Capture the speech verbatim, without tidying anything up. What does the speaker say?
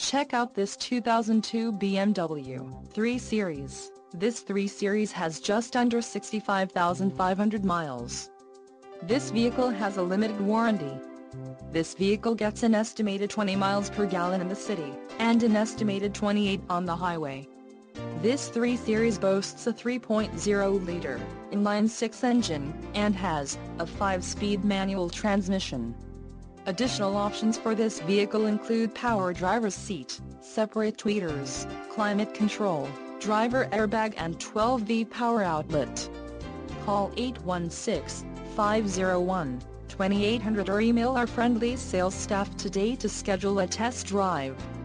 Check out this two thousand two B M W three Series. This three Series has just under sixty-five thousand five hundred miles. This vehicle has a limited warranty. This vehicle gets an estimated twenty miles per gallon in the city, and an estimated twenty-eight on the highway. This three Series boasts a three point oh liter inline-six engine, and has a five-speed manual transmission. Additional options for this vehicle include power driver's seat, separate tweeters, climate control, driver airbag and twelve volt power outlet. Call eight one six, five oh one, two eight zero zero or email our friendly sales staff today to schedule a test drive.